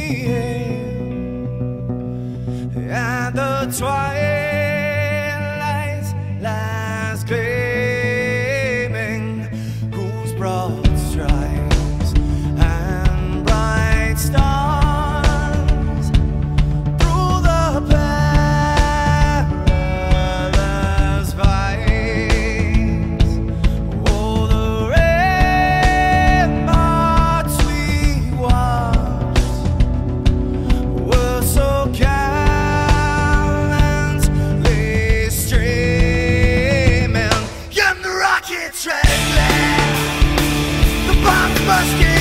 and the twilight's last gleaming, whose broad stripes and bright stars through the perilous fights. Oh, the ramparts we watched were so gallantly streaming, and the rockets red glare, the bombs bursting.